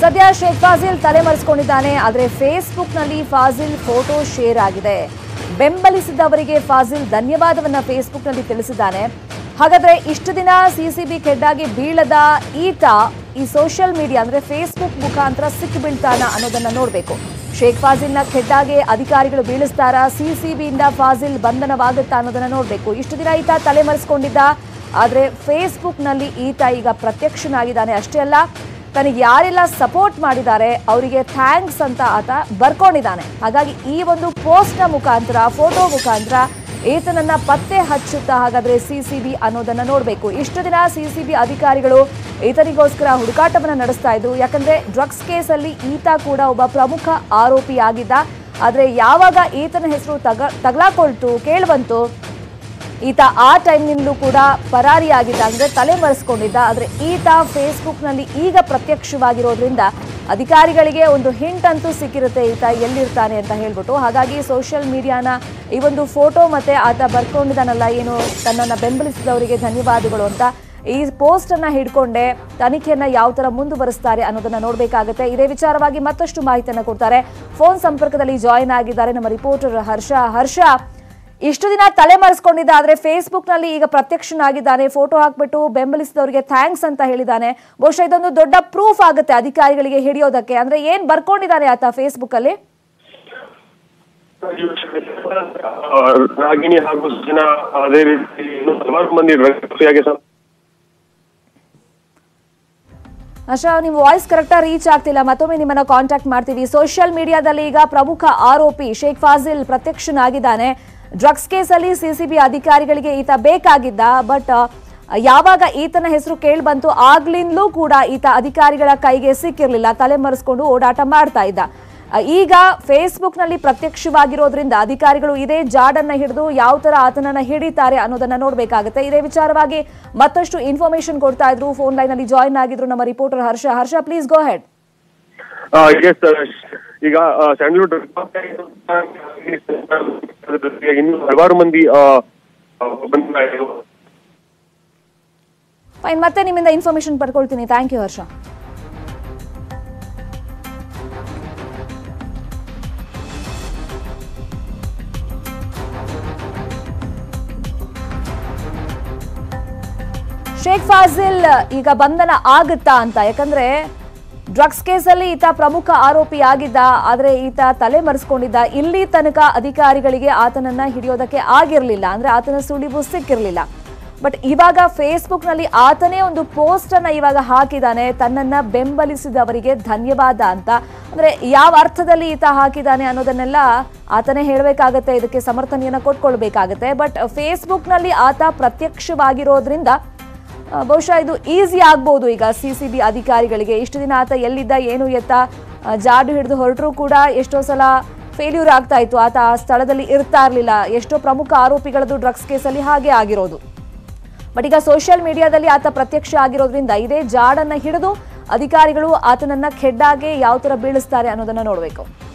ಸದ್ಯ ಶೇಖ್ ಫಾಜಿಲ್ ತಲೆಮರೆಸಿಕೊಂಡಿದ್ದಾನೆ. ಆದರೆ ಫೇಸ್ಬುಕ್ನಲ್ಲಿ ಫಾಜಿಲ್ ಫೋಟೋ ಶೇರ್ ಆಗಿದೆ. ಬೆಂಬಲಿಸಿದವರಿಗೆ ಫಾಜಿಲ್ ಧನ್ಯವಾದವನ್ನ ಫೇಸ್ಬುಕ್ನಲ್ಲಿ ತಿಳಿಸಿದ್ದಾನೆ. ಹಾಗಾದ್ರೆ ಇಷ್ಟು ದಿನ ಸಿಸಿಬಿ ಕೆಡ್ಡಾಗಿ ಬೀಳದ ಈತ ಈ ಸೋಷಿಯಲ್ ಮೀಡಿಯಾ ಅಂದ್ರೆ ಫೇಸ್ಬುಕ್ ಮುಖಾಂತರ ಸಿಕ್ಕಿ ಬೀಳ್ತಾನ ಅನ್ನೋದನ್ನ ನೋಡಬೇಕು. ಶೇಖ್ ಫಾಜಿಲ್ನ ಕೆಡ್ಡಾಗೆ ಅಧಿಕಾರಿಗಳು ಬೀಳಿಸ್ತಾರ, ಸಿಸಿಬಿಯಿಂದ ಫಾಜಿಲ್ ಬಂಧನವಾಗುತ್ತಾ ಅನ್ನೋದನ್ನ ನೋಡಬೇಕು. ಇಷ್ಟು ದಿನ ಈತ ತಲೆಮರೆಸಿಕೊಂಡಿದ್ದ, ಆದರೆ ಫೇಸ್ಬುಕ್ನಲ್ಲಿ ಈತ ಈಗ ಪ್ರತ್ಯಕ್ಷನಾಗಿದ್ದಾನೆ. ಅಷ್ಟೇ ಅಲ್ಲ, ತನಗೆ ಯಾರೆಲ್ಲ ಸಪೋರ್ಟ್ ಮಾಡಿದ್ದಾರೆ ಅವರಿಗೆ ಥ್ಯಾಂಕ್ಸ್ ಅಂತ ಆತ ಬರ್ಕೊಂಡಿದ್ದಾನೆ. ಹಾಗಾಗಿ ಈ ಒಂದು ಪೋಸ್ಟ್ನ ಮುಖಾಂತರ, ಫೋಟೋ ಮುಖಾಂತರ ಈತನನ್ನ ಪತ್ತೆ ಹಚ್ಚುತ್ತಾ ಹಾಗಾದ್ರೆ ಸಿಸಿಬಿ ಅನ್ನೋದನ್ನ ನೋಡಬೇಕು. ಇಷ್ಟು ದಿನ ಸಿಸಿಬಿ ಅಧಿಕಾರಿಗಳು ಈತನಿಗೋಸ್ಕರ ಹುಡುಕಾಟವನ್ನ ನಡೆಸ್ತಾ ಇದ್ರು. ಯಾಕಂದ್ರೆ ಡ್ರಗ್ಸ್ ಕೇಸಲ್ಲಿ ಈತ ಕೂಡ ಒಬ್ಬ ಪ್ರಮುಖ ಆರೋಪಿಯಾಗಿದ್ದ. ಆದ್ರೆ ಯಾವಾಗ ಈತನ ಹೆಸರು ತಗಲಾಕೊಳ್ತು, ಕೇಳ್ಬಂತು, ಈತ ಆ ಟೈಮ್ನಿಂದಲೂ ಕೂಡ ಪರಾರಿಯಾಗಿದ್ದ, ಅಂದ್ರೆ ತಲೆಮರೆಸಿಕೊಂಡಿದ್ದ. ಆದ್ರೆ ಈತ ಫೇಸ್ಬುಕ್ನಲ್ಲಿ ಈಗ ಪ್ರತ್ಯಕ್ಷವಾಗಿರೋದ್ರಿಂದ ಅಧಿಕಾರಿಗಳಿಗೆ ಒಂದು ಹಿಂಟ್ ಅಂತೂ ಸಿಕ್ಕಿರುತ್ತೆ ಈತ ಎಲ್ಲಿರ್ತಾನೆ ಅಂತ ಹೇಳ್ಬಿಟ್ಟು. ಹಾಗಾಗಿ ಸೋಷಿಯಲ್ ಮೀಡಿಯಾನ ಈ ಒಂದು ಫೋಟೋ ಮತ್ತೆ ಆತ ಬರ್ಕೊಂಡಿದ್ದಾನಲ್ಲ, ಏನು ತನ್ನನ್ನು ಬೆಂಬಲಿಸಿದವರಿಗೆ ಧನ್ಯವಾದಗಳು ಅಂತ, ಈ ಪೋಸ್ಟ್ ಅನ್ನ ಹಿಡ್ಕೊಂಡೆ ತನಿಖೆಯನ್ನ ಯಾವ ತರ ಮುಂದುವರಿಸ್ತಾರೆ ಅನ್ನೋದನ್ನ ನೋಡ್ಬೇಕಾಗುತ್ತೆ. ಇದೇ ವಿಚಾರವಾಗಿ ಮತ್ತಷ್ಟು ಮಾಹಿತಿಯನ್ನ ಕೊಡ್ತಾರೆ. ಫೋನ್ ಸಂಪರ್ಕದಲ್ಲಿ ಜಾಯಿನ್ ಆಗಿದ್ದಾರೆ ನಮ್ಮ ರಿಪೋರ್ಟರ್ ಹರ್ಷ. ಇಷ್ಟು ದಿನ ತಲೆಮರೆಸಿಕೊಂಡಿದ್ದ, ಆದ್ರೆ ಫೇಸ್ಬುಕ್ ನಲ್ಲಿ ಈಗ ಪ್ರತ್ಯಕ್ಷನಾಗಿದ್ದಾನೆ. ಫೋಟೋ ಹಾಕ್ಬಿಟ್ಟು ಬೆಂಬಲಿಸಿದವರಿಗೆ ಥ್ಯಾಂಕ್ಸ್ ಅಂತ ಹೇಳಿದ್ದಾನೆ. ಬಹುಶಃ ಇದೊಂದು ದೊಡ್ಡ ಪ್ರೂಫ್ ಆಗುತ್ತೆ ಅಧಿಕಾರಿಗಳಿಗೆ ಹಿಡಿಯೋದಕ್ಕೆ. ಅಂದ್ರೆ ಏನ್ ಬರ್ಕೊಂಡಿದ್ದಾನೆ ಆತ ಫೇಸ್ಬುಕ್ ಅಲ್ಲಿ? ರಾಗಿಣಿ ಹಾಗೂ ಜನ ಅದೇ ರೀತಿ ಹಲವಾರು ಮಂದಿ ಅಶಾ, ನೀವು ವಾಯ್ಸ್ ಕರೆಕ್ಟಾಗಿ ರೀಚ್ ಆಗ್ತಿಲ್ಲ. ಮತ್ತೊಮ್ಮೆ ನಿಮ್ಮನ್ನ ಕಾಂಟ್ಯಾಕ್ಟ್ ಮಾಡ್ತೀವಿ. ಸೋಷಿಯಲ್ ಮೀಡಿಯಾದಲ್ಲಿ ಈಗ ಪ್ರಮುಖ ಆರೋಪಿ ಶೇಖ್ ಫಾಜಿಲ್ ಪ್ರತ್ಯಕ್ಷನಾಗಿದ್ದಾನೆ. ಡ್ರಗ್ಸ್ ಕೇಸಲ್ಲಿ ಸಿಸಿಬಿ ಅಧಿಕಾರಿಗಳಿಗೆ ಈತ ಬೇಕಾಗಿದ್ದ. ಬಟ್ ಯಾವಾಗ ಈತನ ಹೆಸರು ಕೇಳ್ಬಂತು ಆಗ್ಲಿಂದಲೂ ಕೂಡ ಈತ ಅಧಿಕಾರಿಗಳ ಕೈಗೆ ಸಿಕ್ಕಿರ್ಲಿಲ್ಲ, ತಲೆಮರೆಸ್ಕೊಂಡು ಓಡಾಟ ಮಾಡ್ತಾ ಇದ್ದ. ಈಗ ಫೇಸ್ಬುಕ್ ನಲ್ಲಿ ಪ್ರತ್ಯಕ್ಷವಾಗಿರೋದ್ರಿಂದ ಅಧಿಕಾರಿಗಳು ಇದೇ ಜಾಡನ್ನ ಹಿಡಿದು ಯಾವ ತರ ಆತನನ್ನ ಹಿಡಿತಾರೆ ಅನ್ನೋದನ್ನ ನೋಡ್ಬೇಕಾಗುತ್ತೆ. ಇದೇ ವಿಚಾರವಾಗಿ ಮತ್ತಷ್ಟು ಇನ್ಫಾರ್ಮೇಶನ್ ಕೊಡ್ತಾ ಇದ್ರು. ಫೋನ್ ಲೈನ್ ಅಲ್ಲಿ ಜಾಯಿನ್ ಆಗಿದ್ರು ನಮ್ಮ reporter Harsha. Please go ahead. ಈಗ ಸ್ಯಾಂಡಲ್ವುಡ್ ಇನ್ನು ಹಲವಾರು ಮಂದಿ ಫೈನ್, ಮತ್ತೆ ನಿಮ್ಮಿಂದ ಇನ್ಫಾರ್ಮೇಶನ್ ಪಡ್ಕೊಳ್ತೀನಿ. Thank you Harsha. ಶೇಖ್ ಫಾಜಿಲ್ ಈಗ ಬಂಧನ ಆಗುತ್ತಾ ಅಂತ, ಯಾಕಂದ್ರೆ ಡ್ರಗ್ಸ್ ಕೇಸಲ್ಲಿ ಈತ ಪ್ರಮುಖ ಆರೋಪಿ ಆಗಿದ್ದ. ಆದ್ರೆ ಈತ ತಲೆಮರೆಸಿಕೊಂಡಿದ್ದ. ಇಲ್ಲಿ ತನಕ ಅಧಿಕಾರಿಗಳಿಗೆ ಆತನನ್ನ ಹಿಡಿಯೋದಕ್ಕೆ ಆಗಿರ್ಲಿಲ್ಲ, ಅಂದ್ರೆ ಆತನ ಸುಳಿವು ಸಿಕ್ಕಿರ್ಲಿಲ್ಲ. ಬಟ್ ಇವಾಗ ಫೇಸ್ಬುಕ್ ನಲ್ಲಿ ಆತನೇ ಒಂದು ಪೋಸ್ಟ್ ಅನ್ನ ಇವಾಗ ಹಾಕಿದ್ದಾನೆ, ತನ್ನನ್ನ ಬೆಂಬಲಿಸಿದವರಿಗೆ ಧನ್ಯವಾದ ಅಂತ. ಅಂದ್ರೆ ಯಾವ ಅರ್ಥದಲ್ಲಿ ಈತ ಹಾಕಿದ್ದಾನೆ ಅನ್ನೋದನ್ನೆಲ್ಲ ಆತನೇ ಹೇಳಬೇಕಾಗತ್ತೆ, ಇದಕ್ಕೆ ಸಮರ್ಥನೆಯನ್ನ ಕೊಟ್ಕೊಳ್ಬೇಕಾಗತ್ತೆ. ಬಟ್ ಫೇಸ್ಬುಕ್ ನಲ್ಲಿ ಆತ ಪ್ರತ್ಯಕ್ಷವಾಗಿರೋದ್ರಿಂದ ಬಹುಶಃ ಇದು ಈಸಿ ಆಗ್ಬಹುದು ಈಗ ಸಿಸಿಬಿ ಅಧಿಕಾರಿಗಳಿಗೆ. ಇಷ್ಟು ದಿನ ಆತ ಎಲ್ಲಿದ್ದ, ಏನು ಎತ್ತ, ಜಾಡು ಹಿಡಿದು ಹೊರಟರೂ ಕೂಡ ಎಷ್ಟೋ ಸಲ ಫೇಲ್ಯೂರ್ ಆಗ್ತಾ ಇತ್ತು. ಆತ ಆ ಸ್ಥಳದಲ್ಲಿ ಇರ್ತಾ ಇರಲಿಲ್ಲ. ಎಷ್ಟೋ ಪ್ರಮುಖ ಆರೋಪಿಗಳದ್ದು ಡ್ರಗ್ಸ್ ಕೇಸಲ್ಲಿ ಹಾಗೆ ಆಗಿರೋದು. ಬಟ್ ಈಗ ಸೋಷಿಯಲ್ ಮೀಡಿಯಾದಲ್ಲಿ ಆತ ಪ್ರತ್ಯಕ್ಷ ಆಗಿರೋದ್ರಿಂದ ಇದೇ ಜಾಡನ್ನ ಹಿಡಿದು ಅಧಿಕಾರಿಗಳು ಆತನನ್ನ ಖೆಡ್ಡಾಗೆ ಯಾವ ತರ ಬೀಳಿಸ್ತಾರೆ ಅನ್ನೋದನ್ನ ನೋಡಬೇಕು.